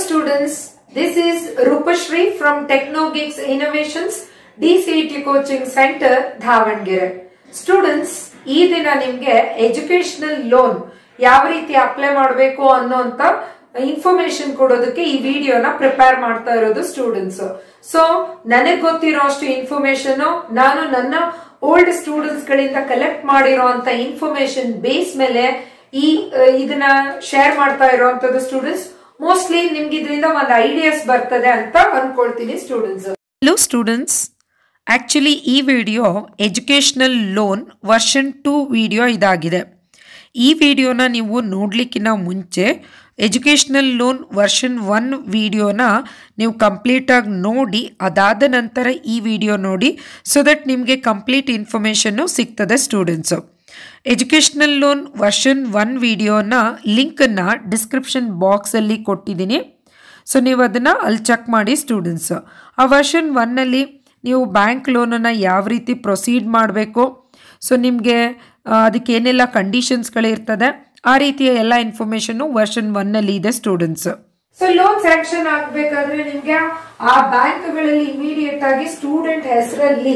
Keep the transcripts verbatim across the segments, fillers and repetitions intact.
students, this is Rupashri from TechnoGeeks Innovations D C E T Coaching Center, Davangere. Students, ಈ ದಿನ ನಿಮಗೆ educational loan ಯಾವ ರೀತಿ apply ಮಾಡಬೇಕು ಅನ್ನೋಂತ ಇನ್ಫಾರ್ಮೇಶನ್ ಕೊಡೋದಕ್ಕೆ ಈ ವಿಡಿಯೋನ ಪ್ರಿಪೇರ್ ಮಾಡ್ತಾ ಇರೋದು ಸ್ಟೂಡೆಂಟ್ಸ್. ಸೊ ನನಗೆ ಗೊತ್ತಿರೋ ಅಷ್ಟು ಇನ್ಫಾರ್ಮೇಶನ್ ನಾನು ನನ್ನ ಓಲ್ಡ್ ಸ್ಟೂಡೆಂಟ್ಸ್ ಗಳಿಂದ ಕಲೆಕ್ಟ್ ಮಾಡಿರೋಂತ ಇನ್ಫಾರ್ಮೇಶನ್ ಬೇಸ್ ಮೇಲೆ ಈ ಇದನ್ನ ಶೇರ್ ಮಾಡ್ತಾ ಇರೋಂತದ್ದು ಸ್ಟೂಡೆಂಟ್ಸ್. ಮೋಸ್ಟ್ಲಿ ನಿಮ್ಗೆ ಇದರಿಂದ ಒಂದು ಐಡಿಯಾಸ್ ಬರ್ತದೆ ಅಂತ ಅನ್ಕೊಳ್ತೀನಿ ಸ್ಟೂಡೆಂಟ್ಸ್. ಹಲೋ ಸ್ಟೂಡೆಂಟ್ಸ್, ಆ್ಯಕ್ಚುಲಿ ಈ video educational loan version two video ಇದಾಗಿದೆ. ಈ ವಿಡಿಯೋನ ನೀವು ನೋಡಲಿಕ್ಕಿಂತ ಮುಂಚೆ ಎಜುಕೇಷ್ನಲ್ ಲೋನ್ ವರ್ಷನ್ ಒನ್ ವಿಡಿಯೋನ ನೀವು ಕಂಪ್ಲೀಟಾಗಿ ನೋಡಿ ಅದಾದ ನಂತರ ಈ ವಿಡಿಯೋ ನೋಡಿ, ಸೊ ದಟ್ ನಿಮಗೆ ಕಂಪ್ಲೀಟ್ ಇನ್ಫಾರ್ಮೇಷನ್ನು ಸಿಗ್ತದೆ students. Educational loan version one ವಿಡಿಯೋನ ಲಿಂಕನ್ನು ಡಿಸ್ಕ್ರಿಪ್ಷನ್ ಬಾಕ್ಸಲ್ಲಿ ಕೊಟ್ಟಿದ್ದೀನಿ. ಸೊ ನೀವು ಅದನ್ನು ಅಲ್ಲಿ ಚೆಕ್ ಮಾಡಿ ಸ್ಟೂಡೆಂಟ್ಸು. ಆ ವರ್ಷನ್ ಒನ್ನಲ್ಲಿ ನೀವು ಬ್ಯಾಂಕ್ ಲೋನನ್ನು ಯಾವ ರೀತಿ ಪ್ರೊಸೀಡ್ ಮಾಡಬೇಕು, ಸೊ ನಿಮಗೆ ಅದಕ್ಕೆ ಏನೆಲ್ಲ ಕಂಡೀಷನ್ಸ್ಗಳಿರ್ತದೆ, ಆ ರೀತಿಯ ಎಲ್ಲ ಇನ್ಫಾರ್ಮೇಷನ್ನು ವರ್ಷನ್ ಒನ್ನಲ್ಲಿ ಇದೆ ಸ್ಟೂಡೆಂಟ್ಸ್. ಸೊ ಲೋನ್ ಸ್ಯಾಂಕ್ಷನ್ ಆಗಬೇಕಾದ್ರೆ ನಿಮ್ಗೆ ಆ ಬ್ಯಾಂಕ್ಗಳಲ್ಲಿ ಇಮಿಡಿಯೇಟ್ ಆಗಿ ಸ್ಟೂಡೆಂಟ್ ಹೆಸರಲ್ಲಿ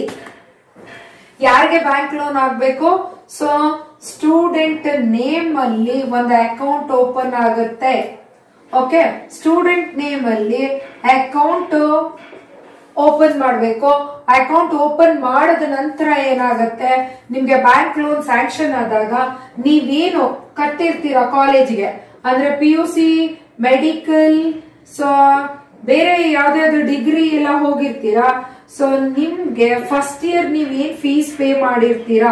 ಯಾರಿಗೆ ಬ್ಯಾಂಕ್ ಲೋನ್ ಆಗಬೇಕು, ಸೊ ಸ್ಟೂಡೆಂಟ್ ನೇಮ್ ಅಲ್ಲಿ ಒಂದು ಅಕೌಂಟ್ ಓಪನ್ ಆಗುತ್ತೆ. ಓಕೆ, ಸ್ಟೂಡೆಂಟ್ ನೇಮ್ ಅಲ್ಲಿ ಅಕೌಂಟ್ ಓಪನ್ ಮಾಡಬೇಕು. ಅಕೌಂಟ್ ಓಪನ್ ಮಾಡಿದ ನಂತರ ಏನಾಗುತ್ತೆ, ನಿಮ್ಗೆ ಬ್ಯಾಂಕ್ ಲೋನ್ ಸ್ಯಾಂಕ್ಷನ್ ಆದಾಗ ನೀವೇನು ಕಟ್ಟಿರ್ತೀರಾ ಕಾಲೇಜ್ಗೆ, ಅಂದ್ರೆ P U C, medical, so ಬೇರೆ ಯಾವ್ದಾದ್ರು ಡಿಗ್ರಿ ಎಲ್ಲ ಹೋಗಿರ್ತೀರಾ, ಸೊ ನಿಮ್ಗೆ ಫಸ್ಟ್ ಇಯರ್ ನೀವ್ ಏನ್ ಫೀಸ್ ಪೇ ಮಾಡಿರ್ತೀರಾ,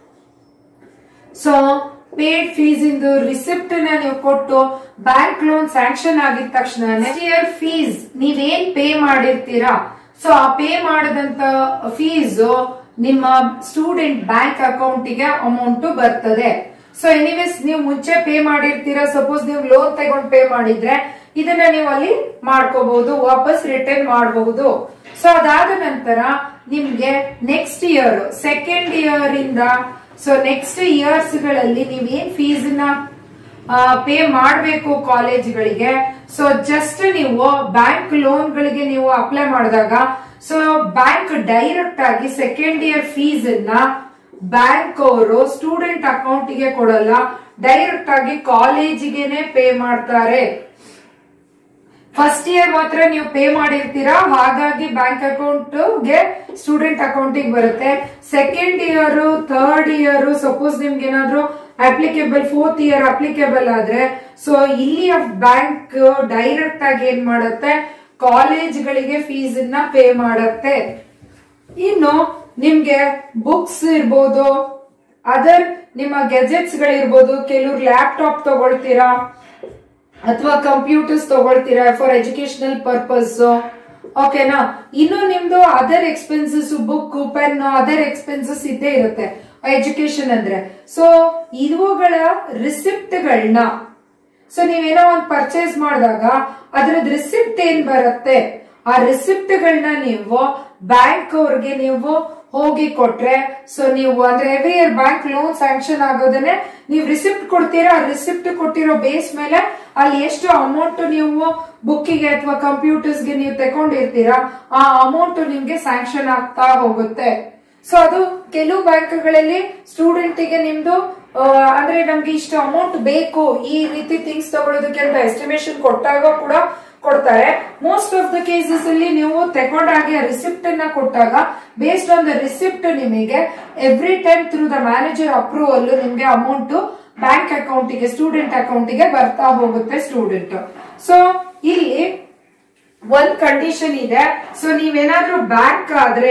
ಸೊ ಪೇಡ್ ಫೀಸ್ ಇಂದು ರಿಸಿಪ್ಟ್ ನ ನೀವು ಕೊಟ್ಟು ಬ್ಯಾಂಕ್ ಲೋನ್ ಸ್ಯಾಂಕ್ಷನ್ ಆಗಿದ ತಕ್ಷಣ ನೆಕ್ಸ್ಟ್ ಇಯರ್ ಫೀಸ್ ನೀವೇನ್ ಪೇ ಮಾಡಿರ್ತೀರಾ, ಸೊ ಆ ಪೇ ಮಾಡಿದಂತ ಫೀಸ್ ನಿಮ್ಮ ಸ್ಟೂಡೆಂಟ್ ಬ್ಯಾಂಕ್ ಅಕೌಂಟಿಗೆ ಅಮೌಂಟ್ ಬರ್ತದೆ. ಸೊ ಎನಿವೇಸ್ ನೀವು ಮುಂಚೆ ಪೇ ಮಾಡಿರ್ತೀರಾ, ಸಪೋಸ್ ನೀವು ಲೋನ್ ತಗೊಂಡು ಪೇ ಮಾಡಿದ್ರೆ ಇದನ್ನ ನೀವು ಅಲ್ಲಿ ಮಾಡ್ಕೋಬಹುದು, ವಾಪಸ್ ರಿಟರ್ನ್ ಮಾಡಬಹುದು. ಸೊ ಅದಾದ ನಂತರ ನಿಮ್ಗೆ ನೆಕ್ಸ್ಟ್ ಇಯರ್ ಸೆಕೆಂಡ್ ಇಯರ್ ಇಂದ ಸೊ ನೆಕ್ಸ್ಟ್ ಇಯರ್ಸ್ ಗಳಲ್ಲಿ ನೀವ್ ಏನ್ ಫೀಸ್ ನ ಪೇ ಮಾಡಬೇಕು ಕಾಲೇಜ್ಗಳಿಗೆ, ಸೊ ಜಸ್ಟ್ ನೀವು ಬ್ಯಾಂಕ್ ಲೋನ್ ಗಳಿಗೆ ನೀವು ಅಪ್ಲೈ ಮಾಡಿದಾಗ ಸೊ ಬ್ಯಾಂಕ್ ಡೈರೆಕ್ಟ್ ಆಗಿ ಸೆಕೆಂಡ್ ಇಯರ್ ಫೀಸ್ ಅನ್ನ ಬ್ಯಾಂಕ್ ಅವರು ಸ್ಟೂಡೆಂಟ್ ಅಕೌಂಟ್ ಗೆ ಕೊಡಲ್ಲ, ಡೈರೆಕ್ಟ್ ಆಗಿ ಕಾಲೇಜಿಗೆನೆ ಪೇ ಮಾಡ್ತಾರೆ. ಫಸ್ಟ್ ಇಯರ್ ಮಾತ್ರ ನೀವು ಪೇ ಮಾಡಿರ್ತೀರಾ, ಹಾಗಾಗಿ ಬ್ಯಾಂಕ್ ಅಕೌಂಟ್ಗೆ ಸ್ಟೂಡೆಂಟ್ ಅಕೌಂಟಿಗೆ ಬರುತ್ತೆ. Second year, third year suppose ನಿಮ್ಗೆ ಏನಾದ್ರು ಅಪ್ಲಿಕೇಬಲ್, ಫೋರ್ತ್ ಇಯರ್ ಅಪ್ಲಿಕೇಬಲ್ ಆದ್ರೆ ಸೊ ಇಲ್ಲಿ ಬ್ಯಾಂಕ್ ಡೈರೆಕ್ಟ್ ಆಗಿ ಏನ್ ಮಾಡುತ್ತೆ, ಕಾಲೇಜ್ಗಳಿಗೆ ಫೀಸ್ ಅನ್ನ ಪೇ ಮಾಡುತ್ತೆ. ಇನ್ನು ನಿಮ್ಗೆ ಬುಕ್ಸ್ ಇರ್ಬೋದು, ಅದರ್ ನಿಮ್ಮ ಗೆಜೆಟ್ಸ್ ಗಳಿರ್ಬೋದು, ಕೆಲವ್ರು ಲ್ಯಾಪ್ಟಾಪ್ ತಗೊಳ್ತೀರಾ ಅಥವಾ ಕಂಪ್ಯೂಟರ್ಸ್ ತಗೊಳ್ತೀರಾ ಫಾರ್ ಎಜುಕೇಶನಲ್ ಪರ್ಪಸ್, ಓಕೆನಾ. ಇನ್ನು ನಿಮ್ದು other expenses, book, pen, other expenses ಇದ್ದೇ ಇರುತ್ತೆ ಎಜುಕೇಶನ್ ಅಂದ್ರೆ. ಸೊ ಇವುಗಳ ರಿಸಿಪ್ಟ್ ಗಳನ್ನ ಸೊ ನೀವೇನೋ ಒಂದು ಪರ್ಚೇಸ್ ಮಾಡಿದಾಗ ಅದ್ರದ್ ರಿಸಿಪ್ಟ್ ಏನ್ ಬರುತ್ತೆ, ಆ ರಿಸಿಪ್ಟ್ ಗಳನ್ನ ನೀವು ಬ್ಯಾಂಕ್ ಅವ್ರಿಗೆ ನೀವು ಹೋಗಿ ಕೊಟ್ರೆ, ಸೊ ನೀವು ಅಂದ್ರೆ every year bank loan sanction ಆಗೋದನ್ನೇ ನೀವು ರಿಸಿಪ್ಟ್ ಕೊಡ್ತೀರಾ. ಆ ರಿಸಿಪ್ಟ್ ಕೊಟ್ಟಿರೋ ಬೇಸ್ ಮೇಲೆ ಅಲ್ಲಿ ಎಷ್ಟು ಅಮೌಂಟ್ ನೀವು ಬುಕ್ಕಿಗೆ ಅಥವಾ ಕಂಪ್ಯೂಟರ್ಸ್ಗೆ ನೀವು ತಗೊಂಡಿರ್ತೀರಾ, ಆ ಅಮೌಂಟ್ ನಿಮ್ಗೆ ಸ್ಯಾಂಕ್ಷನ್ ಆಗ್ತಾ ಹೋಗುತ್ತೆ. ಸೊ ಅದು ಕೆಲವು ಬ್ಯಾಂಕ್ಗಳಲ್ಲಿ ಸ್ಟೂಡೆಂಟಿಗೆ ನಿಮ್ದು ಅಂದ್ರೆ ನಮ್ಗೆ ಇಷ್ಟು ಅಮೌಂಟ್ ಬೇಕು ಈ ರೀತಿ ಥಿಂಗ್ಸ್ ತಗೊಳ್ಳೋದಕ್ಕೆ ಅಂತ ಎಸ್ಟಿಮೇಶನ್ ಕೊಟ್ಟಾಗ ಕೂಡ ಕೊಡ್ತಾರೆ. ಮೋಸ್ಟ್ ಆಫ್ ದ ಕೇಸಸ್ ಅಲ್ಲಿ ನೀವು ತಗೊಂಡಾಗಿ ರಿಸಿಪ್ಟ್ ಅನ್ನ ಕೊಟ್ಟಾಗ ಬೇಸ್ಡ್ ಆನ್ ದ ರಿಸಿಪ್ಟ್ ನಿಮಗೆ every time through the manager approval ನಿಮ್ಗೆ ಅಮೌಂಟ್ ಬ್ಯಾಂಕ್ ಅಕೌಂಟಿಗೆ, ಸ್ಟೂಡೆಂಟ್ ಅಕೌಂಟಿಗೆ ಬರ್ತಾ ಹೋಗುತ್ತೆ ಸ್ಟೂಡೆಂಟ್. ಸೊ ಇಲ್ಲಿ ಒಂದ್ ಕಂಡೀಷನ್ ಇದೆ. ಸೊ ನೀವೇನಾದ್ರೂ ಬ್ಯಾಂಕ್ ಆದ್ರೆ,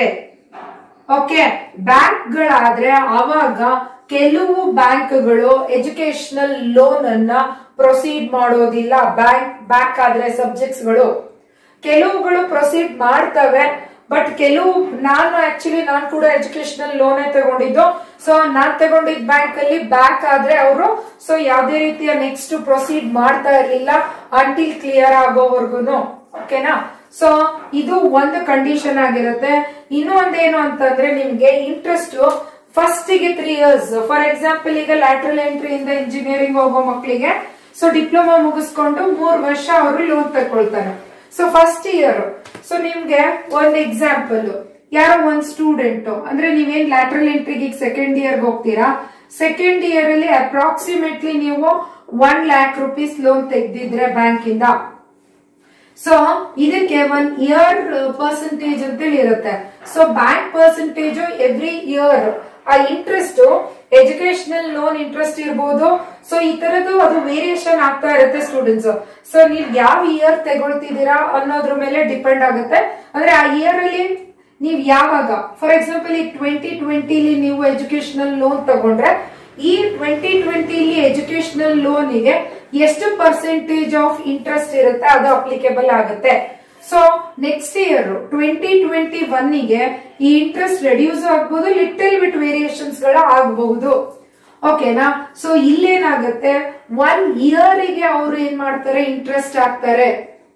ಓಕೆ, ಬ್ಯಾಂಕ್ ಗಳಾದ್ರೆ ಅವಾಗ ಕೆಲವು ಬ್ಯಾಂಕ್ಗಳು ಎಜುಕೇಶನಲ್ ಲೋನ್ ಅನ್ನ ಪ್ರೊಸೀಡ್ ಮಾಡೋದಿಲ್ಲ. ಬ್ಯಾಂಕ್ ಬ್ಯಾಂಕ್ ಆದ್ರೆ ಸಬ್ಜೆಕ್ಟ್ಸ್ ಗಳು ಕೆಲವುಗಳು ಪ್ರೊಸೀಡ್ ಮಾಡ್ತವೆ, ಬಟ್ ಕೆಲವು, ನಾನು ಆಕ್ಚುಲಿ ನಾನು ಕೂಡ ಎಜುಕೇಶನಲ್ ಲೋನ್ ತಗೊಂಡಿದ್ದು. ಸೊ ನಾನ್ ತಗೊಂಡಿದ್ ಬ್ಯಾಂಕ್ ಅಲ್ಲಿ ಬ್ಯಾಂಕ್ ಆದ್ರೆ ಅವರು ಸೊ ಯಾವ್ದೇ ರೀತಿಯ ನೆಕ್ಸ್ಟ್ ಪ್ರೊಸೀಡ್ ಮಾಡ್ತಾ ಇರ್ಲಿಲ್ಲ ಅಂಟಿಲ್ ಕ್ಲಿಯರ್ ಆಗೋವರ್ಗುನು, ಓಕೆನಾ. ಸೊ ಇದು ಒಂದು ಕಂಡೀಷನ್ ಆಗಿರುತ್ತೆ. ಇನ್ನು ಒಂದೇನು ಅಂತಂದ್ರೆ ನಿಮ್ಗೆ ಇಂಟ್ರೆಸ್ಟ್ ಫಸ್ಟ್ ಗೆ ತ್ರೀ ಇಯರ್ಸ್, ಫಾರ್ ಎಕ್ಸಾಂಪಲ್ ಈಗ ಲ್ಯಾಟ್ರಲ್ ಎಂಟ್ರಿ ಇಂದ ಇಂಜಿನಿಯರಿಂಗ್ ಹೋಗೋ ಮಕ್ಕಳಿಗೆ ಸೊ ಡಿಪ್ಲೊಮಾ ಮುಗಿಸ್ಕೊಂಡು ಮೂರ್ ವರ್ಷ ಅವರು ಲೋನ್ ತಗೊಳ್ತಾರೆ. ಸೊ ಫಸ್ಟ್ ಇಯರ್ ಸೊ ನಿಮ್ಗೆ ಒಂದ್ ಎಕ್ಸಾಂಪಲ್, ಯಾರೋ ಒಂದ್ ಸ್ಟೂಡೆಂಟ್ ಅಂದ್ರೆ ನೀವೇನ್ ಲ್ಯಾಟ್ರಲ್ ಎಂಟ್ರಿಗೆ ಸೆಕೆಂಡ್ ಇಯರ್ ಹೋಗ್ತೀರಾ, ಸೆಕೆಂಡ್ ಇಯರ್ ಅಲ್ಲಿ ಅಪ್ರಾಕ್ಸಿಮೇಟ್ಲಿ ನೀವು ಒನ್ ಲ್ಯಾಕ್ ರುಪೀಸ್ ಲೋನ್ ತೆಗ್ದಿದ್ರೆ ಬ್ಯಾಂಕ್ ಇಂದ. ಸೊ ಇದಕ್ಕೆ ಒನ್ ಇಯರ್ ಪರ್ಸೆಂಟೇಜ್ ಅಂತೇಳಿ ಇರುತ್ತೆ. So bank percentage every year ಆ ಇಂಟ್ರೆಸ್ಟ್ ಎಜುಕೇಶನಲ್ ಲೋನ್ ಇಂಟ್ರೆಸ್ಟ್ ಇರ್ಬೋದು. ಸೊ ಈ ತರದ್ದು ಅದು ವೇರಿಯೇಷನ್ ಆಗ್ತಾ ಇರುತ್ತೆ ಸ್ಟೂಡೆಂಟ್ಸ್. ಸೊ ನೀವ್ ಯಾವ ಇಯರ್ ತಗೊಳ್ತಿದ್ದೀರಾ ಅನ್ನೋದ್ರ ಮೇಲೆ ಡಿಪೆಂಡ್ ಆಗುತ್ತೆ. ಅಂದ್ರೆ ಆ ಇಯರ್ ಅಲ್ಲಿ ನೀವ್ ಯಾವಾಗ, ಫಾರ್ ಎಕ್ಸಾಂಪಲ್ ಈ ಟ್ವೆಂಟಿ ಟ್ವೆಂಟಿಲಿ ನೀವು ಎಜುಕೇಶನಲ್ ಲೋನ್ ತಗೊಂಡ್ರೆ ಈ ಟ್ವೆಂಟಿ ಟ್ವೆಂಟಿಲಿ ಎಜುಕೇಶನಲ್ ಲೋನಿಗೆ ಎಷ್ಟು ಪರ್ಸೆಂಟೇಜ್ ಆಫ್ ಇಂಟ್ರೆಸ್ಟ್ ಇರುತ್ತೆ ಅದು ಅಪ್ಲಿಕೇಬಲ್ ಆಗುತ್ತೆ. So next year twenty twenty one ಗೆ ಈ ಇಂಟ್ರೆಸ್ಟ್ ರೆಡ್ಯೂಸ್ ಆಗಬಹುದು, ಲಿಟಲ್ ಬಿಟ್ ವೇರಿಯೇಷನ್ಸ್ ಗಳ ಆಗಬಹುದು. ಓಕೆನಾ. ಸೊ ಇಲ್ಲೇನಾಗುತ್ತೆ, ಒನ್ ಇಯರ್ ಗೆ ಅವರು ಏನ್ ಮಾಡ್ತಾರೆ, ಇಂಟ್ರೆಸ್ಟ್ ಹಾಕ್ತಾರೆ.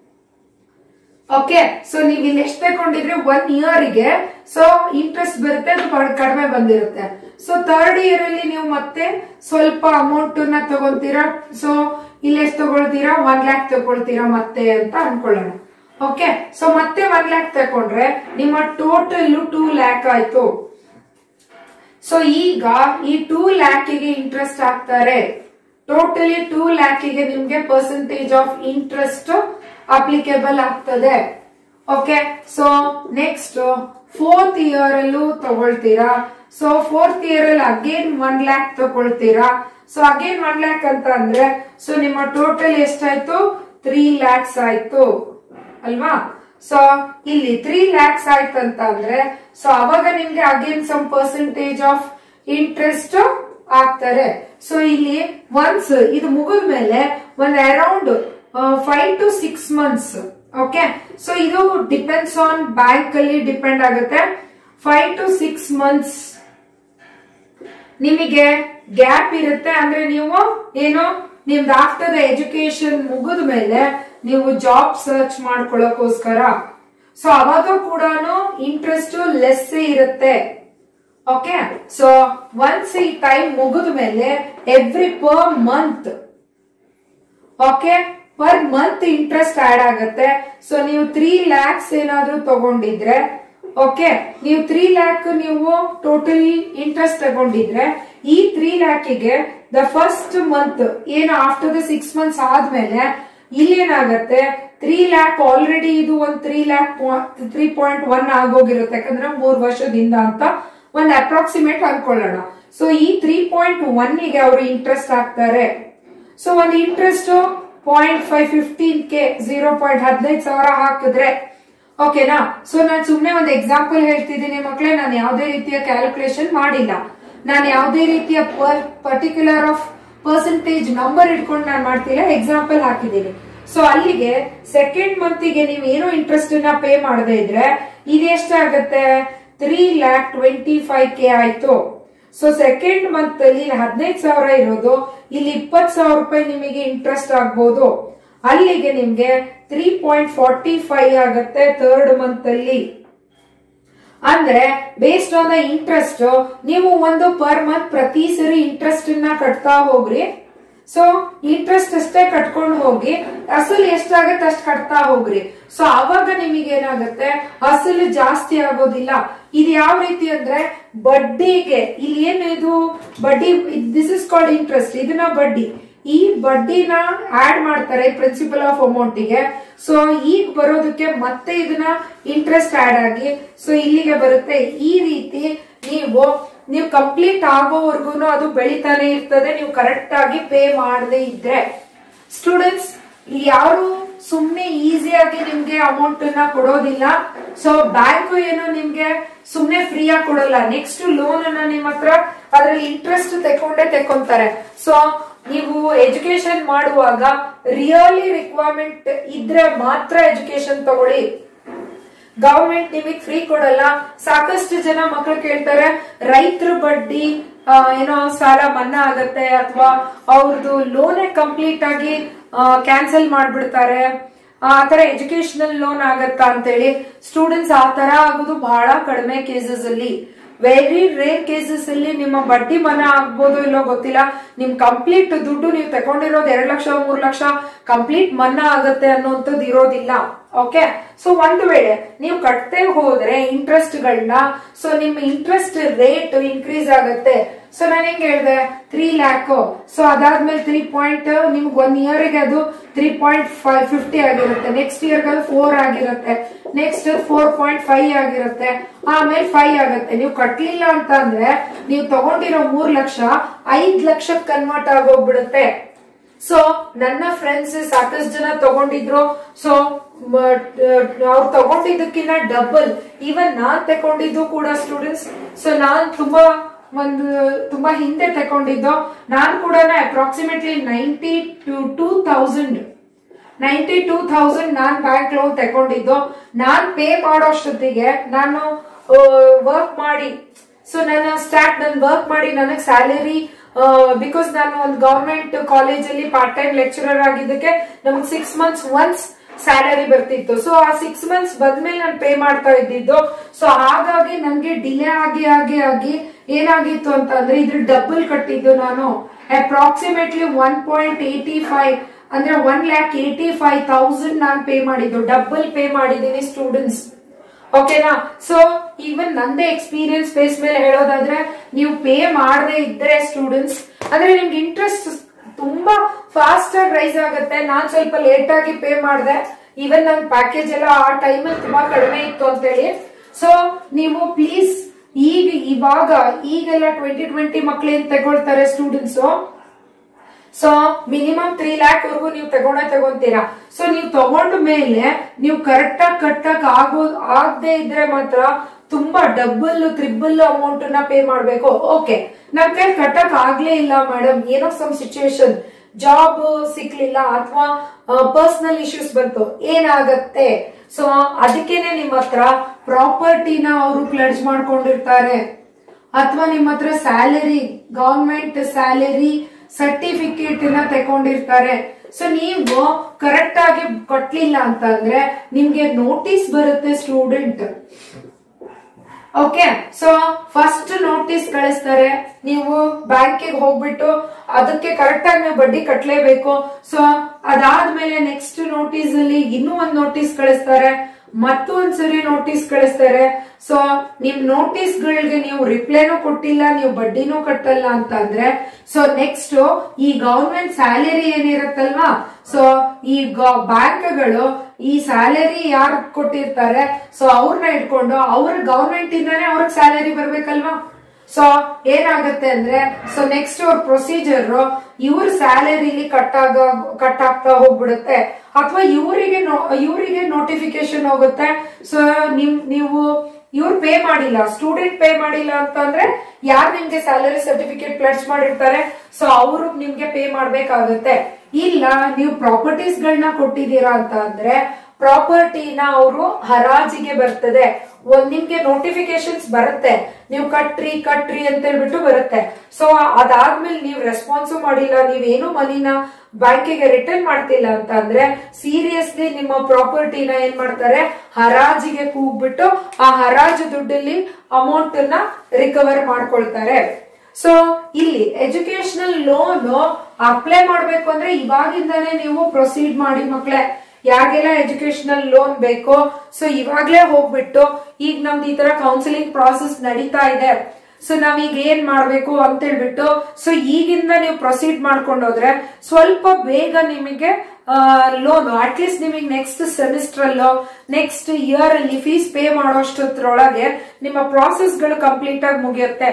ಓಕೆ. ಸೊ ನೀವು ಇಲ್ಲಿ ಎಷ್ಟು ತಗೊಂಡಿದ್ರೆ ಒನ್ ಇಯರ್ ಗೆ ಸೊ ಇಂಟ್ರೆಸ್ಟ್ ಬರುತ್ತೆ, ಅದು ಕಡಿಮೆ ಬಂದಿರುತ್ತೆ. ಸೊ ಥರ್ಡ್ ಇಯರ್ ಅಲ್ಲಿ ನೀವು ಮತ್ತೆ ಸ್ವಲ್ಪ ಅಮೌಂಟ್ ನ ತಗೊಳ್ತೀರಾ. ಸೊ ಇಲ್ಲಿ ಎಷ್ಟು ತಗೊಳ್ತೀರಾ, ಒನ್ ಲ್ಯಾಕ್ ತಗೊಳ್ತೀರಾ ಮತ್ತೆ ಅಂತ ಅನ್ಕೊಳ್ಳೋಣ. ಓಕೆ. ಸೊ ಮತ್ತೆ ಒನ್ ಲ್ಯಾಕ್ ತಗೊಂಡ್ರೆ ನಿಮ್ಮ ಟೋಟಲ್ ಟೂ ಲ್ಯಾಕ್ ಆಯ್ತು. ಸೊ ಈಗ ಈ ಟೂ ಲ್ಯಾಕ್ ಗೆ ಇಂಟ್ರೆಸ್ಟ್ ಹಾಕ್ತಾರೆ. ಟೋಟಲಿ ಟೂ ಲ್ಯಾಕ್ ಗೆ ನಿಮ್ಗೆ ಪರ್ಸೆಂಟೇಜ್ ಆಫ್ ಇಂಟ್ರೆಸ್ಟ್ ಅಪ್ಲಿಕೇಬಲ್ ಆಗ್ತದೆ. Okay. So next fourth year ಅಲ್ಲೂ ತಗೊಳ್ತೀರಾ. ಸೊ ಫೋರ್ತ್ ಇಯರ್ ಅಲ್ಲಿ ಅಗೇನ್ ಒನ್ ಲ್ಯಾಕ್ ತಗೊಳ್ತೀರಾ. ಸೊ ಅಗೇನ್ ಒನ್ ಲ್ಯಾಕ್ ಅಂತ ಅಂದ್ರೆ ಸೊ ನಿಮ್ಮ ಟೋಟಲ್ ಎಷ್ಟಾಯ್ತು, ತ್ರೀ ಲ್ಯಾಕ್ಸ್ ಆಯ್ತು ಅಲ್ವಾ. ಸೊ ಇಲ್ಲಿ ತ್ರೀ ಲ್ಯಾಕ್ಸ್ ಆಯ್ತಂತ ಅಂದ್ರೆ ಸೊ ಅವಾಗ ನಿಮ್ಗೆ again some percentage of interest ಆಗ್ತಾರೆ. ಸೊ ಇಲ್ಲಿ ಒನ್ಸ್ ಇದು ಮುಗಿದ್ಮೇಲೆ ಒಂದ್ around five to six months. Okay. So ಇದು ಡಿಪೆಂಡ್ಸ್ ಆನ್ ಬ್ಯಾಂಕ್ ಅಲ್ಲಿ ಡಿಪೆಂಡ್ ಆಗುತ್ತೆ. ಫೈವ್ ಟು ಸಿಕ್ಸ್ ಮಂತ್ಸ್ ನಿಮಗೆ ಗ್ಯಾಪ್ ಇರುತ್ತೆ. ಅಂದ್ರೆ ನೀವು ಏನು ನಿಮ್ದು ಆಫ್ಟರ್ ದ ಎಜುಕೇಶನ್ ಮುಗಿದ ಮೇಲೆ ನೀವು ಜಾಬ್ ಸರ್ಚ್ ಮಾಡ್ಕೊಳ್ಳೋಕೋಸ್ಕರ. ಸೊ ಅವಾಗ ಕೂಡ ಇಂಟ್ರೆಸ್ಟ್ ಲೆಸ್ ಇರುತ್ತೆ. ಓಕೆ. ಸೊ ಒನ್ಸ್ ಈ ಟೈಮ್ ಮುಗಿದ ಮೇಲೆ every per month okay per month interest add ಆಗುತ್ತೆ. ಸೊ ನೀವು ತ್ರೀ ಲ್ಯಾಕ್ಸ್ ಏನಾದ್ರೂ ತಗೊಂಡಿದ್ರೆ ಓಕೆ, ನೀವು ತ್ರೀ ಲ್ಯಾಕ್ ನೀವು ಟೋಟಲಿ ಇಂಟ್ರೆಸ್ಟ್ ತಗೊಂಡಿದ್ರೆ ಈ ತ್ರೀ ಲ್ಯಾಕಿಗೆ ದ ಫಸ್ಟ್ ಮಂತ್ ಏನು ಆಫ್ಟರ್ ದ ಸಿಕ್ಸ್ ಮಂತ್ಸ್ ಆದ್ಮೇಲೆ ಇಲ್ಲೇನಾಗತ್ತೆ, ತ್ರೀ ಲ್ಯಾಕ್ ಆಲ್ರೆಡಿ ಇದು ಒಂದ್ three lakh three point one ಆಗೋಗಿರುತ್ತೆ. ಯಾಕಂದ್ರೆ ಮೂರ್ ವರ್ಷದಿಂದ ಅಂತ ಒಂದ್ ಅಪ್ರಾಕ್ಸಿಮೇಟ್ ಅನ್ಕೊಳ್ಳೋಣ. ಸೊ ಈ ತ್ರೀ ಪಾಯಿಂಟ್ ಒನ್ ಗೆ ಅವರು ಇಂಟ್ರೆಸ್ಟ್ ಹಾಕ್ತಾರೆ. ಸೊ ಒಂದು interest point five fifteen K zero point ಹದಿನೈದು ಸಾವಿರ ಹಾಕಿದ್ರೆ ಓಕೆನಾ. ಸೊ ನಾನು ಸುಮ್ನೆ ಒಂದು ಎಕ್ಸಾಂಪಲ್ ಹೇಳ್ತಿದ್ದೀನಿ ಮಕ್ಕಳೇ, ನಾನು ಯಾವುದೇ ರೀತಿಯ ಕ್ಯಾಲ್ಕುಲೇಷನ್ ಮಾಡಿಲ್ಲ. ನಾನು ಯಾವುದೇ ರೀತಿಯ ಪರ್ಟಿಕ್ಯುಲರ್ ಆಫ್ ಪರ್ಸೆಂಟೇಜ್ ನಂಬರ್ ಇಟ್ಕೊಂಡು ನಾನು ಮಾಡ್ತಿಲ್ಲ, ಎಕ್ಸಾಂಪಲ್ ಹಾಕಿದ್ದೀನಿ. ಸೊ ಅಲ್ಲಿಗೆ ಸೆಕೆಂಡ್ ಮಂತ್ ಗೆ ನೀವು ಏನೋ ಇಂಟ್ರೆಸ್ಟ್ ನ ಪೇ ಮಾಡದೇ ಇದ್ರೆ ಇದೆಷ್ಟಾಗತ್ತೆ, three lakh twenty five K ಆಯ್ತು. ಸೊ ಸೆಕೆಂಡ್ ಮಂತ್ ಅಲ್ಲಿ ಹದಿನೈದು ಸಾವಿರ ಇರೋದು ಇಲ್ಲಿ ಇಪ್ಪತ್ತು ಸಾವಿರ ರೂಪಾಯಿ ನಿಮಗೆ ಇಂಟ್ರೆಸ್ಟ್ ಆಗ್ಬಹುದು. ಅಲ್ಲಿಗೆ ನಿಮ್ಗೆ ತ್ರೀ ಪಾಯಿಂಟ್ ಫಾರ್ಟಿ ಫೈವ್ ಆಗುತ್ತೆ ಥರ್ಡ್ ಮಂತ್ ಅಲ್ಲಿ. ಅಂದ್ರೆ ಬೇಸ್ಡ್ ಆನ್ ದ ಇಂಟ್ರೆಸ್ಟ್ ನೀವು ಒಂದು ಪರ್ ಮಂತ್ ಪ್ರತಿ ಸರಿ ಇಂಟ್ರೆಸ್ಟ್ ನ ಕಟ್ತಾ ಹೋಗ್ರಿ. ಸೊ ಇಂಟ್ರೆಸ್ಟ್ ಅಷ್ಟೇ ಕಟ್ಕೊಂಡು ಹೋಗಿ, ಅಸಲು ಎಷ್ಟಾಗತ್ತೆ ಅಷ್ಟು ಕಟ್ತಾ ಹೋಗ್ರಿ. ಸೊ ಅವಾಗ ನಿಮಗೆ ಏನಾಗುತ್ತೆ, ಅಸಲು ಜಾಸ್ತಿ ಆಗೋದಿಲ್ಲ. ಇದು ಯಾವ ರೀತಿ ಅಂದ್ರೆ ಬಡ್ಡಿಗೆ, ಇಲ್ಲಿ ಏನು ಇದು ಬಡ್ಡಿ, ದಿಸ್ ಇಸ್ ಕಾಲ್ಡ್ ಇಂಟ್ರೆಸ್ಟ್, ಇದನ್ನ ಬಡ್ಡಿ. ಈ ಬಡ್ಡಿನ ಆಡ್ ಮಾಡ್ತಾರೆ ಪ್ರಿನ್ಸಿಪಲ್ ಆಫ್ ಅಮೌಂಟ್ ಗೆ. ಸೊ ಈಗ ಬರೋದಕ್ಕೆ ಮತ್ತೆ ಇದನ್ನ ಇಂಟ್ರೆಸ್ಟ್ ಆಡ್ ಆಗಿ ಸೊ ಇಲ್ಲಿಗೆ ಬರುತ್ತೆ. ಈ ರೀತಿ ನೀವು ನೀವು ಕಂಪ್ಲೀಟ್ ಆಗೋವರೆಗೂ ಅದು ಬೆಳಿತಾನೆ ಇರ್ತದೆ, ನೀವು ಕರೆಕ್ಟ್ ಆಗಿ ಪೇ ಮಾಡದೇ ಇದ್ರೆ. ಸ್ಟೂಡೆಂಟ್ಸ್ ಯಾರು ಸುಮ್ನೆ ಈಸಿಯಾಗಿ ನಿಮ್ಗೆ ಅಮೌಂಟ್ ನ ಕೊಡೋದಿಲ್ಲ. ಸೊ ಬ್ಯಾಂಕ್ ಏನು ನಿಮ್ಗೆ ಸುಮ್ನೆ ಫ್ರೀ ಆಗಿ ಕೊಡಲ್ಲ. ನೆಕ್ಸ್ಟ್ ಲೋನ್ ಅನ್ನ ನಿಮ್ ಹತ್ರ ಅದ್ರಲ್ಲಿ ಇಂಟ್ರೆಸ್ಟ್ ತೆಕೊಂಡೇ ತೆಕೊಂತಾರೆ. ಸೊ ನೀವು ಎಜುಕೇಶನ್ ಮಾಡುವಾಗ ರಿಯಲಿ ರಿಕ್ವೈರ್ಮೆಂಟ್ ಇದ್ರೆ ಮಾತ್ರ ಎಜುಕೇಶನ್ ತಗೊಳ್ಳಿ. ಗವರ್ಮೆಂಟ್ ನಿಮಗೆ ಫ್ರೀ ಕೊಡಲ್ಲ. ಸಾಕಷ್ಟು ಜನ ಮಕ್ಕಳು ಕೇಳ್ತಾರೆ, ರೈತರ ಬಡ್ಡಿ ಏನೋ ಸಾಲ ಮನ್ನಾ ಆಗತ್ತೆ ಅಥವಾ ಅವ್ರದ್ದು ಲೋನೇ ಕಂಪ್ಲೀಟ್ ಆಗಿ ಕ್ಯಾನ್ಸಲ್ ಮಾಡ್ಬಿಡ್ತಾರೆ, ಆತರ ಎಜುಕೇಶನಲ್ ಲೋನ್ ಆಗತ್ತಾ ಅಂತೇಳಿ. ಸ್ಟೂಡೆಂಟ್ಸ್ ಆ ತರ ಆಗೋದು ಬಹಳ ಕಡಿಮೆ ಕೇಸಸ್ ಅಲ್ಲಿ. ವೆರಿ ರೇರ್ ಕೇಸಸ್ ಅಲ್ಲಿ ನಿಮ್ಮ ಬಡ್ಡಿ ಮನ ಆಗ್ಬೋದು ಇಲ್ಲೋ ಗೊತ್ತಿಲ್ಲ, ನಿಮ್ ಕಂಪ್ಲೀಟ್ ದುಡ್ಡು ನೀವು ತಗೊಂಡಿರೋದು ಎರಡ್ ಲಕ್ಷ ಮೂರ್ ಲಕ್ಷ ಕಂಪ್ಲೀಟ್ ಮನ್ನಾ ಆಗತ್ತೆ ಅನ್ನೋಂಥದ್ದು ಇರೋದಿಲ್ಲ. ಓಕೆ, ಸೊ ಒಂದು ವೇಳೆ ನೀವು ಕಟ್ತೇ ಹೋದ್ರೆ ಇಂಟ್ರೆಸ್ಟ್ ಗಳನ್ನ, ಸೊ ನಿಮ್ಮ ಇಂಟ್ರೆಸ್ಟ್ ರೇಟ್ ಇನ್ಕ್ರೀಸ್ ಆಗತ್ತೆ. ಸೊ ನಾನು ಹೆಂಗ್ ಹೇಳಿದೆ, ತ್ರೀ ಲ್ಯಾಕ್ ಸೊ ಅದಾದ್ಮೇಲೆ ತ್ರೀ ಪಾಯಿಂಟ್ ನಿಮ್ಗೆ ಒನ್ ಇಯರ್ ಗೆ ಅದು ತ್ರೀ ಪಾಯಿಂಟ್ ಫೈವ್ ಫಿಫ್ಟಿ ಆಗಿರುತ್ತೆ, ನೆಕ್ಸ್ಟ್ ಇಯರ್ ಅದು ಫೋರ್ ಆಗಿರುತ್ತೆ, ನೆಕ್ಸ್ಟ್ ಫೋರ್ ಪಾಯಿಂಟ್ ಫೈವ್ ಆಗಿರುತ್ತೆ, ಆಮೇಲೆ ಫೈವ್ ಆಗುತ್ತೆ. ನೀವು ಕಟ್ಲಿಲ್ಲ ಅಂತ ಅಂದ್ರೆ ನೀವು ತಗೊಂಡಿರೋ ಮೂರ್ ಲಕ್ಷ ಐದ್ ಲಕ್ಷಕ್ಕೆ ಕನ್ವರ್ಟ್ ಆಗೋಗ್ಬಿಡುತ್ತೆ. ಸೊ ನನ್ನ ಫ್ರೆಂಡ್ಸ್ ಸಾಕಷ್ಟು ಜನ ತಗೊಂಡಿದ್ರು. ಸೊ ಅವ್ರು ತಗೊಂಡಿದ್ದಕ್ಕಿಂತ ಡಬಲ್, ಈವನ್ ನಾನ್ ತಗೊಂಡಿದ್ದು ಕೂಡ ಸ್ಟೂಡೆಂಟ್ಸ್. ಸೊ ನಾನ್ ತುಂಬಾ ಒಂದು ತುಂಬಾ ಹಿಂದೆ ತಗೊಂಡಿದ್ದು, ನಾನ್ ಕೂಡ approximately ninety two two thousand ninety two thousand ನಾನ್ ಬ್ಯಾಂಕ್ ಲೋನ್ ತಗೊಂಡಿದ್ದು. ನಾನ್ ಪೇ ಮಾಡೋಷ್ಟೊತ್ತಿಗೆ ನಾನು ವರ್ಕ್ ಮಾಡಿ, ಸೊ ನಾನು ಸ್ಟಾರ್ಟ್ ನನ್ ವರ್ಕ್ ಮಾಡಿ ನನಗೆ ಸ್ಯಾಲರಿ, ಬಿಕಾಸ್ ನಾನು ಒಂದು ಗವರ್ಮೆಂಟ್ ಕಾಲೇಜ್ ಅಲ್ಲಿ ಪಾರ್ಟ್ ಟೈಮ್ ಲೆಕ್ಚರರ್ ಆಗಿದ್ದಕ್ಕೆ ನಮ್ಗೆ ಸಿಕ್ಸ್ ಮಂತ್ಸ್ ಒನ್ಸ್ ಸ್ಯಾಲರಿ ಬರ್ತಿತ್ತು. ಸೊ ಆ ಸಿಕ್ಸ್ ಮಂತ್ಸ್ ಬಂದ್ಮೇಲೆ ನಾನು ಪೇ ಮಾಡ್ತಾ ಇದ್ದಿದ್ದು. ಸೊ ಹಾಗಾಗಿ ನನ್ಗೆ ಡಿಲೇ ಆಗಿ ಆಗಿ ಆಗಿ ಏನಾಗಿತ್ತು ಅಂತ ಅಂದ್ರೆ ಇದ್ರ ಡಬಲ್ ಕಟ್ಟಿದ್ದು ನಾನು. Approximately one point eighty five ಅಂದ್ರೆ one lakh eighty five thousand ನಾನು ಪೇ ಮಾಡಿದ್ದು, ಡಬಲ್ ಪೇ ಮಾಡಿದ್ದೀನಿ ಸ್ಟೂಡೆಂಟ್ಸ್. ಓಕೆನಾ? ಸೊ ಈವನ್ ನಂದೇ ಎಕ್ಸ್ಪೀರಿಯನ್ಸ್ ಬೇಸ್ ಮೇಲೆ ಹೇಳೋದಾದ್ರೆ, ನೀವು ಪೇ ಮಾಡದೇ ಇದ್ರೆ ಸ್ಟೂಡೆಂಟ್ಸ್ ಅಂದ್ರೆ ನಿಮ್ಗೆ ಇಂಟ್ರೆಸ್ಟ್ ತುಂಬಾ ಫಾಸ್ಟ್ ಆಗಿ ರೈಸ್ ಆಗುತ್ತೆ. ನಾನ್ ಸ್ವಲ್ಪ ಲೇಟ್ ಆಗಿ ಪೇ ಮಾಡಿದೆ, ಈವನ್ ನನ್ ಪ್ಯಾಕೇಜ್ ಎಲ್ಲ ಆ ಟೈಮ್ ಅಲ್ಲಿ ತುಂಬಾ ಕಡಿಮೆ ಇತ್ತು ಅಂತ ಹೇಳಿ. ಸೊ ನೀವು ಪ್ಲೀಸ್ ಈಗ ಇವಾಗ ಈಗೆಲ್ಲ ಟ್ವೆಂಟಿ ಟ್ವೆಂಟಿ ಮಕ್ಳೇನ್ ತಗೊಳ್ತಾರೆ students, so minimum three lakh ವರ್ಗು ನೀವು ತಗೊಂಡೇ ತಗೊಂತೀರಾ. ಸೊ ನೀವು ತಗೊಂಡ ಮೇಲೆ ನೀವು ಕರೆಕ್ಟ್ ಆಗಿ ಕಟ್ಟಕ್ ಆಗೋ ಆಗದೆ ಇದ್ರೆ ಮಾತ್ರ ತುಂಬಾ ಡಬಲ್ ತ್ರಿಬಲ್ ಅಮೌಂಟ್ ನ ಪೇ ಮಾಡ್ಬೇಕು. ಓಕೆ, ನನ್ ಕೈ ಕಟ್ಟಕ್ ಆಗ್ಲೇ ಇಲ್ಲ ಮೇಡಮ್, ಏನೋ ಸಮ್ ಸಿಚುವೇಶನ್, ಜಾಬ್ ಸಿಕ್ಲಿಲ್ಲ ಅಥವಾ ಪರ್ಸನಲ್ ಇಶ್ಯೂಸ್ ಬಂತು, ಏನಾಗತ್ತೆ? ಸೊ ಅದಕ್ಕೇನೆ ನಿಮ್ಮ ಹತ್ರ ಪ್ರಾಪರ್ಟಿನ ಅವರು ಪ್ಲೆಡ್ಜ್ ಮಾಡ್ಕೊಂಡಿರ್ತಾರೆ, ಅಥವಾ ನಿಮ್ಮ ಹತ್ರ ಸ್ಯಾಲರಿ, ಗವರ್ಮೆಂಟ್ ಸ್ಯಾಲರಿ ಸರ್ಟಿಫಿಕೇಟ್ ನ ತಗೊಂಡಿರ್ತಾರೆ. ಸೊ ನೀವು ಕರೆಕ್ಟ್ ಆಗಿ ಕೊಟ್ಲಿಲ್ಲ ಅಂತ ಅಂದ್ರೆ ನಿಮ್ಗೆ ನೋಟಿಸ್ ಬರುತ್ತೆ student. Okay, so first notice ಕಳಿಸ್ತಾರೆ, ನೀವು ಬ್ಯಾಂಕಿಗೆ ಹೋಗ್ಬಿಟ್ಟು ಅದಕ್ಕೆ ಕರೆಕ್ಟ್ ಆಗಿ ನೀವು ಬಡ್ಡಿ ಕಟ್ಲೇಬೇಕು. ಸೊ ಅದಾದ್ಮೇಲೆ ನೆಕ್ಸ್ಟ್ ನೋಟಿಸ್ ಅಲ್ಲಿ ಇನ್ನೂ ಒಂದ್ ನೋಟಿಸ್ ಕಳಿಸ್ತಾರೆ, ಮತ್ತೊಂದ್ಸರಿ ನೋಟಿಸ್ ಕಳಿಸ್ತಾರೆ. ಸೊ ನಿಮ್ ನೋಟಿಸ್ ಗಳಿಗೆ ನೀವು ರಿಪ್ಲೈನೂ ಕೊಟ್ಟಿಲ್ಲ, ನೀವು ಬಡ್ಡಿನೂ ಕಟ್ಟಲ್ಲ ಅಂತ ಅಂದ್ರೆ, ಸೊ ನೆಕ್ಸ್ಟ್ ಈ ಗವರ್ಮೆಂಟ್ ಸ್ಯಾಲರಿ ಏನಿರುತ್ತಲ್ವಾ, ಸೊ ಈ ಬ್ಯಾಂಕ್ಗಳು ಈ ಸ್ಯಾಲರಿ ಯಾರು ಕೊಟ್ಟಿರ್ತಾರೆ, ಸೊ ಅವ್ರನ್ನ ಇಟ್ಕೊಂಡು ಅವ್ರ ಗವರ್ಮೆಂಟ್ ಇಂದಾನೆ ಅವ್ರಿಗೆ ಸ್ಯಾಲರಿ ಬರ್ಬೇಕಲ್ವಾ. ಸೊ ಏನಾಗುತ್ತೆ ಅಂದ್ರೆ, ಸೊ ನೆಕ್ಸ್ಟ್ ಅವ್ರ ಪ್ರೊಸೀಜರ್ ಇವ್ರ ಸ್ಯಾಲರಿಲಿ ಕಟ್ ಆಗ ಕಟ್ ಆಗ್ತಾ ಹೋಗ್ಬಿಡುತ್ತೆ, ಅಥವಾ ಇವರಿಗೆ ಇವರಿಗೆ ನೋಟಿಫಿಕೇಶನ್ ಹೋಗುತ್ತೆ. ಸೊ ನಿಮ್ ನೀವು ಇವ್ರು ಪೇ ಮಾಡಿಲ್ಲ, ಸ್ಟೂಡೆಂಟ್ ಪೇ ಮಾಡಿಲ್ಲ ಅಂತ ಅಂದ್ರೆ ಯಾರು ನಿಮ್ಗೆ ಸ್ಯಾಲರಿ ಸರ್ಟಿಫಿಕೇಟ್ ಪ್ಲೆಡ್ಜ್ ಮಾಡಿರ್ತಾರೆ, ಸೊ ಅವರು ನಿಮ್ಗೆ ಪೇ ಮಾಡ್ಬೇಕಾಗುತ್ತೆ. ಇಲ್ಲ ನೀವು ಪ್ರಾಪರ್ಟೀಸ್ ಗಳನ್ನ ಕೊಟ್ಟಿದ್ದೀರಾ ಅಂತ ಅಂದ್ರೆ ಪ್ರಾಪರ್ಟಿನ ಅವರು ಹರಾಜಿಗೆ ಬರ್ತದೆ, ಒಂದ್ ನಿಮ್ಗೆ ನೋಟಿಫಿಕೇಶನ್ಸ್ ಬರುತ್ತೆ, ನೀವು ಕಟ್ರಿ ಕಟ್ರಿ ಅಂತ ಹೇಳ್ಬಿಟ್ಟು ಬರುತ್ತೆ. ಸೊ ಅದಾದ್ಮೇಲೆ ನೀವು ರೆಸ್ಪಾನ್ಸು ಮಾಡಿಲ್ಲ, ನೀವೇನು ಮನಿನ ಬ್ಯಾಂಕಿಗೆ ರಿಟರ್ನ್ ಮಾಡ್ತಿಲ್ಲ ಅಂತ ಅಂದ್ರೆ ಸೀರಿಯಸ್ಲಿ ನಿಮ್ಮ ಪ್ರಾಪರ್ಟಿನ ಏನ್ ಮಾಡ್ತಾರೆ, ಹರಾಜಿಗೆ ಕೂಗ್ಬಿಟ್ಟು ಆ ಹರಾಜು ದುಡ್ಡಲ್ಲಿ ಅಮೌಂಟ್ ನ ರಿಕವರ್ ಮಾಡ್ಕೊಳ್ತಾರೆ. ಸೊ ಇಲ್ಲಿ ಎಜುಕೇಶನಲ್ ಲೋನ್ ಅಪ್ಲೈ ಮಾಡ್ಬೇಕು ಅಂದ್ರೆ ಇವಾಗಿಂದಾನೇ ನೀವು ಪ್ರೊಸೀಡ್ ಮಾಡಿ ಮಕ್ಳೇ. ಯಾರಿಗೆಲ್ಲ ಎಜುಕೇಶನಲ್ ಲೋನ್ ಬೇಕು, ಸೊ ಇವಾಗ್ಲೇ ಹೋಗ್ಬಿಟ್ಟು ಈಗ ನಮ್ದು ಈ ತರ ಕೌನ್ಸಿಲಿಂಗ್ ಪ್ರಾಸೆಸ್ ನಡೀತಾ ಇದೆ, ಸೊ ನಾವೀಗ ಏನ್ ಮಾಡ್ಬೇಕು ಅಂತ ಹೇಳ್ಬಿಟ್ಟು ಸೊ ಈಗಿಂದ ನೀವು ಪ್ರೊಸೀಡ್ ಮಾಡ್ಕೊಂಡೋದ್ರೆ ಸ್ವಲ್ಪ ಬೇಗ ನಿಮಗೆ ಲೋನ್ ಅಟ್ಲೀಸ್ಟ್ ನಿಮಗೆ ನೆಕ್ಸ್ಟ್ ಸೆಮಿಸ್ಟರ್ ಅಲ್ಲೋ ನೆಕ್ಸ್ಟ್ ಇಯರ್ ಅಲ್ಲಿ ಫೀಸ್ ಪೇ ಮಾಡೋಷ್ಟೊತ್ತರೊಳಗೆ ನಿಮ್ಮ ಪ್ರಾಸೆಸ್ ಗಳು ಕಂಪ್ಲೀಟ್ ಆಗಿ ಮುಗಿಯುತ್ತೆ.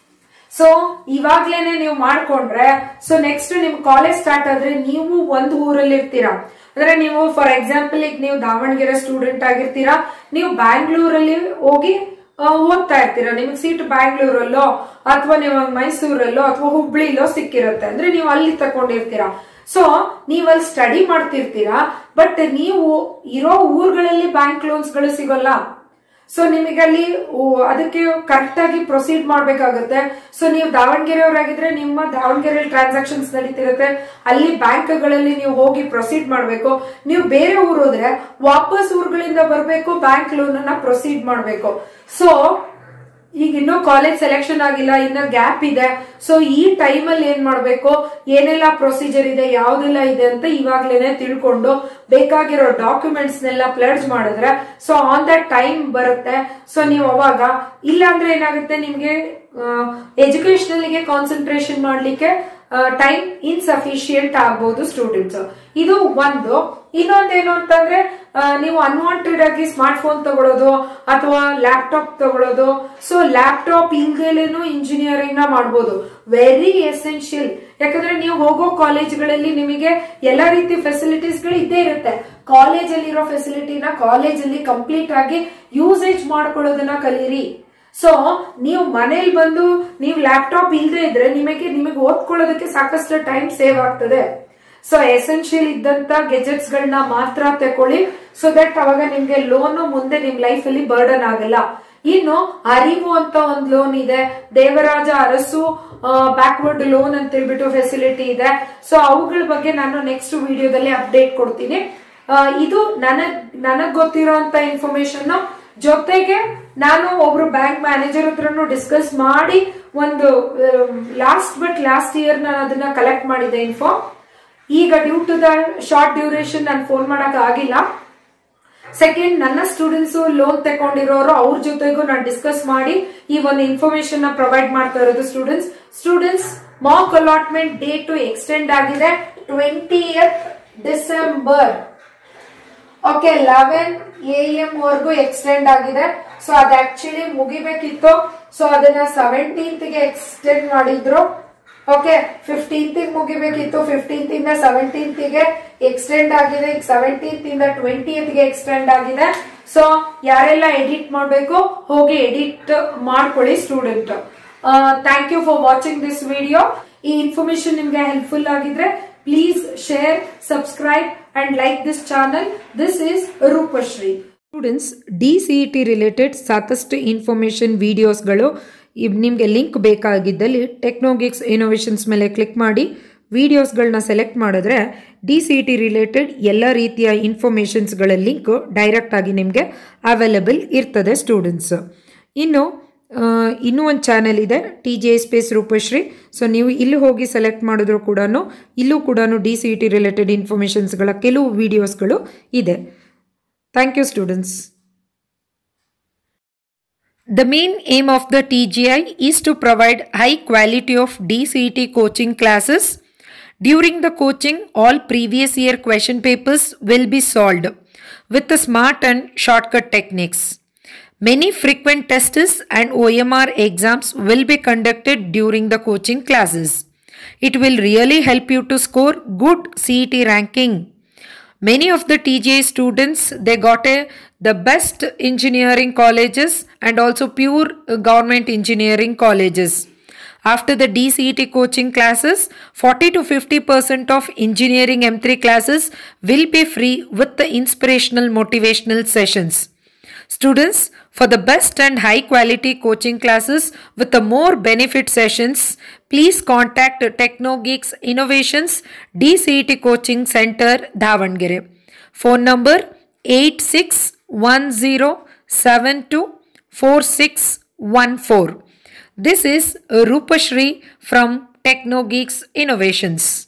ಸೊ ಇವಾಗ್ಲೇನೆ ನೀವು ಮಾಡ್ಕೊಂಡ್ರೆ ಸೊ ನೆಕ್ಸ್ಟ್ ನಿಮ್ ಕಾಲೇಜ್ ಸ್ಟಾರ್ಟ್ ಆದ್ರೆ ನೀವು ಒಂದು ಊರಲ್ಲಿ ಇರ್ತೀರಾ, ಅಂದ್ರೆ ನೀವು ಫಾರ್ ಎಕ್ಸಾಂಪಲ್ ಈಗ ನೀವು ದಾವಣಗೆರೆ ಸ್ಟೂಡೆಂಟ್ ಆಗಿರ್ತೀರಾ, ನೀವು ಬ್ಯಾಂಗ್ಳೂರಲ್ಲಿ ಹೋಗಿ ಓದ್ತಾ ಇರ್ತೀರಾ, ನಿಮ್ಗೆ ಸೀಟ್ ಬ್ಯಾಂಗ್ಳೂರಲ್ಲೋ ಅಥವಾ ನೀವು ಮೈಸೂರಲ್ಲೋ ಅಥವಾ ಹುಬ್ಳಿಲೋ ಸಿಕ್ಕಿರುತ್ತೆ, ಅಂದ್ರೆ ನೀವು ಅಲ್ಲಿ ತಕೊಂಡಿರ್ತೀರಾ. ಸೊ ನೀವ್ ಅಲ್ಲಿ ಸ್ಟಡಿ ಮಾಡ್ತಿರ್ತೀರಾ, ಬಟ್ ನೀವು ಇರೋ ಊರುಗಳಲ್ಲಿ ಬ್ಯಾಂಕ್ ಲೋನ್ಸ್ ಗಳು ಸಿಗೋಲ್ಲ. ಸೊ ನಿಮಗೆ ಅಲ್ಲಿ ಅದಕ್ಕೆ ಕರೆಕ್ಟ್ ಆಗಿ ಪ್ರೊಸೀಡ್ ಮಾಡ್ಬೇಕಾಗುತ್ತೆ. ಸೊ ನೀವು ದಾವಣಗೆರೆಯವರಾಗಿದ್ರೆ ನಿಮ್ಮ ದಾವಣಗೆರೆ ಟ್ರಾನ್ಸಾಕ್ಷನ್ಸ್ ನಡೀತಿರುತ್ತೆ, ಅಲ್ಲಿ ಬ್ಯಾಂಕ್ಗಳಲ್ಲಿ ನೀವು ಹೋಗಿ ಪ್ರೊಸೀಡ್ ಮಾಡ್ಬೇಕು. ನೀವು ಬೇರೆ ಊರು ಹೋದ್ರೆ ವಾಪಸ್ ಊರುಗಳಿಂದ ಬರ್ಬೇಕು, ಬ್ಯಾಂಕ್ ಲೋನ್ ಅನ್ನ ಪ್ರೊಸೀಡ್ ಮಾಡ್ಬೇಕು. ಸೊ ಈಗ ಇನ್ನೂ ಕಾಲೇಜ್ ಸೆಲೆಕ್ಷನ್ ಆಗಿಲ್ಲ, ಇನ್ನ ಗ್ಯಾಪ್ ಇದೆ. ಸೊ ಈ ಟೈಮ್ ಅಲ್ಲಿ ಏನ್ ಮಾಡ್ಬೇಕು, ಏನೆಲ್ಲ ಪ್ರೊಸೀಜರ್ ಇದೆ, ಯಾವ್ದೆಲ್ಲ ಇದೆ ಅಂತ ಇವಾಗ್ಲೇನೆ ತಿಳ್ಕೊಂಡು ಬೇಕಾಗಿರೋ ಡಾಕ್ಯುಮೆಂಟ್ಸ್ ನೆಲ್ಲ ಪ್ಲಡ್ಜ್ ಮಾಡಿದ್ರೆ ಸೊ ಆನ್ ದಟ್ ಟೈಮ್ ಬರುತ್ತೆ. ಸೊ ನೀವು ಅವಾಗ ಇಲ್ಲ ಅಂದ್ರೆ ಏನಾಗುತ್ತೆ, ನಿಮ್ಗೆ ಎಜುಕೇಶನಲ್ ಗೆ ಕಾನ್ಸಂಟ್ರೇಷನ್ ಮಾಡ್ಲಿಕ್ಕೆ ಟೈಮ್ ಇನ್ಸಫಿಶಿಯಂಟ್ ಆಗ್ಬಹುದು ಸ್ಟೂಡೆಂಟ್ಸ್. ಇದು ಒಂದು. ಇನ್ನೊಂದೇನು ಅಂತಂದ್ರೆ ನೀವು ಅನ್ವಾಂಟೆಡ್ ಆಗಿ ಸ್ಮಾರ್ಟ್ ಫೋನ್ ತಗೊಳ್ಳೋದು ಅಥವಾ ಲ್ಯಾಪ್ಟಾಪ್ ತಗೊಳ್ಳೋದು. ಸೊ ಲ್ಯಾಪ್ಟಾಪ್ ಇಲ್ದೇನು ಇಂಜಿನಿಯರಿಂಗ್ ನ ಮಾಡ್ಬೋದು, ವೆರಿ ಎಸೆನ್ಷಿಯಲ್. ಯಾಕಂದ್ರೆ ನೀವು ಹೋಗೋ ಕಾಲೇಜ್ಗಳಲ್ಲಿ ನಿಮಗೆ ಎಲ್ಲಾ ರೀತಿ ಫೆಸಿಲಿಟೀಸ್ ಗಳು ಇದ್ದೇ ಇರುತ್ತೆ. ಕಾಲೇಜ್ ಅಲ್ಲಿ ಇರೋ ಫೆಸಿಲಿಟಿನ ಕಾಲೇಜ್ ಅಲ್ಲಿ ಕಂಪ್ಲೀಟ್ ಆಗಿ ಯೂಸೇಜ್ ಮಾಡ್ಕೊಳ್ಳೋದನ್ನ ಕಲೀರಿ. ಸೊ ನೀವು ಮನೇಲಿ ಬಂದು ನೀವು ಲ್ಯಾಪ್ಟಾಪ್ ಇಲ್ಲದೆ ಇದ್ರೆ ನಿಮಗೆ ನಿಮಗೆ ಓದ್ಕೊಳ್ಳೋದಕ್ಕೆ ಸಾಕಷ್ಟು ಟೈಮ್ ಸೇವ್ ಆಗ್ತದೆ. ಸೊ ಎಸೆನ್ಷಿಯಲ್ ಇದ್ದಂತ ಗೆಜೆಟ್ಸ್ ಗಳನ್ನ ಮಾತ್ರ ತಕೊಳ್ಳಿ, ಸೊ ದಟ್ ಅವಾಗ ನಿಮ್ಗೆ ಲೋನ್ ಮುಂದೆ ನಿಮ್ ಲೈಫ್ ಅಲ್ಲಿ ಬರ್ಡನ್ ಆಗಲ್ಲ. ಇನ್ನು ಅರಿವು ಅಂತ ಒಂದು ಲೋನ್ ಇದೆ, ದೇವರಾಜ ಅರಸು ಬ್ಯಾಕ್ವರ್ಡ್ ಲೋನ್ ಅಂತ ಹೇಳ್ಬಿಟ್ಟು ಫೆಸಿಲಿಟಿ ಇದೆ. ಸೊ ಅವುಗಳ ಬಗ್ಗೆ ನಾನು ನೆಕ್ಸ್ಟ್ ವಿಡಿಯೋದಲ್ಲಿ ಅಪ್ಡೇಟ್ ಕೊಡ್ತೀನಿ. ಇದು ನನಗ್ ನನಗ್ ಗೊತ್ತಿರೋಂತ ಇನ್ಫಾರ್ಮೇಶನ್ ಜೊತೆಗೆ ನಾನು ಒಬ್ರು ಬ್ಯಾಂಕ್ ಮ್ಯಾನೇಜರ್ ಹತ್ರನು ಡಿಸ್ಕಸ್ ಮಾಡಿ ಒಂದು ಲಾಸ್ಟ್ ಬಟ್ ಲಾಸ್ಟ್ ಇಯರ್ ನಾನು ಅದನ್ನ ಕಲೆಕ್ಟ್ ಮಾಡಿದೆ ಇನ್ಫೋ. ಈಗ due to the short duration ನಾನು ಫೋನ್ ಮಾಡಕ್ ಆಗಿಲ್ಲ. ಸೆಕೆಂಡ್, ನನ್ನ ಸ್ಟೂಡೆಂಟ್ಸ್ ಲೋನ್ ತಗೊಂಡಿರೋರು ಅವ್ರ ಜೊತೆಗೂ ನಾನು ಡಿಸ್ಕಸ್ ಮಾಡಿ ಈ ಒಂದು ಇನ್ಫಾರ್ಮೇಶನ್ ನ ಪ್ರೊವೈಡ್ ಮಾಡ್ತಾ ಇರೋದು students. Students mock allotment date extend ಆಗಿದೆ twentieth December. Okay, eleven A M ವರ್ಗೂ ಎಕ್ಸ್ಟೆಂಡ್ ಆಗಿದೆ. ಸೊ ಅದು ಆಕ್ಚುಲಿ ಮುಗಿಬೇಕಿತ್ತು, ಸೊ ಅದನ್ನ ಸೆವೆಂಟೀನ್ತ್ ಗೆ ಎಕ್ಸ್ಟೆಂಡ್ ಮಾಡಿದ್ರು. ಓಕೆ, ಫಿಫ್ಟೀನ್ತ್ ಮುಗಿಬೇಕಿತ್ತು, ಫಿಫ್ಟೀನ್ತ್ ಇಂದ ಸೆವೆಂಟೀನ್ತ್ ಗೆ ಎಕ್ಸ್ಟೆಂಡ್ ಆಗಿದೆ. ಈಗ ಸೆವೆಂಟೀನ್ತ್ ಇಂದ ಟ್ವೆಂಟಿಯತ್ ಗೆ ಎಕ್ಸ್ಟೆಂಡ್ ಆಗಿದೆ. ಸೊ ಯಾರೆಲ್ಲ ಎಡಿಟ್ ಮಾಡಬೇಕು ಹೋಗಿ ಎಡಿಟ್ ಮಾಡ್ಕೊಳ್ಳಿ student. Thank you for watching this video. ಈ ಇನ್ಫಾರ್ಮೇಶನ್ ನಿಮ್ಗೆ ಹೆಲ್ಪ್ಫುಲ್ ಆಗಿದ್ರೆ please share, subscribe and like this channel. This is Rupashri. Students, D C E T related ಸಾಕಷ್ಟು ಇನ್ಫಾರ್ಮೇಷನ್ ವಿಡಿಯೋಸ್ಗಳು ನಿಮಗೆ ಲಿಂಕ್ ಬೇಕಾಗಿದ್ದಲ್ಲಿ ಟೆಕ್ನೋಗಿಕ್ಸ್ ಇನೋವೇಷನ್ಸ್ ಮೇಲೆ ಕ್ಲಿಕ್ ಮಾಡಿ ವಿಡಿಯೋಸ್ಗಳನ್ನ ಸೆಲೆಕ್ಟ್ ಮಾಡಿದ್ರೆ D C E T related ಎಲ್ಲ ರೀತಿಯ ಇನ್ಫಾರ್ಮೇಷನ್ಸ್ಗಳ ಲಿಂಕ್ ಡೈರೆಕ್ಟ್ ಆಗಿ ನಿಮಗೆ ಅವೈಲೇಬಲ್ ಇರ್ತದೆ ಸ್ಟೂಡೆಂಟ್ಸ್. ಇನ್ನು ಇನ್ನೂ ಒಂದು ಚಾನೆಲ್ ಇದೆ, T J space Rupashri. So ನೀವು ಇಲ್ಲಿ ಹೋಗಿ ಸೆಲೆಕ್ಟ್ ಮಾಡಿದ್ರು ಕೂಡ ಇಲ್ಲೂ ಕೂಡ D C E T related ಇನ್ಫಾರ್ಮೇಷನ್ಸ್ಗಳ ಕೆಲವು ವಿಡಿಯೋಸ್ಗಳು ಇದೆ. Thank you students. The main aim of the T G I is to provide high quality of D C E T coaching classes. During the coaching, all previous year question papers will be solved with the smart and shortcut techniques. Many frequent tests and O M R exams will be conducted during the coaching classes. It will really help you to score good C E T ranking. Many of the T G I students, they got a, the best engineering colleges and also pure government engineering colleges. After the D C E T coaching classes, forty to fifty percent of engineering M three classes will be free with the inspirational motivational sessions. Students, for the best and high quality coaching classes with the more benefit sessions, please contact TechnoGeeks Innovations D C E T Coaching Center, Davangere. Phone number eight six one zero seven two four six one four. This is Rupashri from TechnoGeeks Innovations.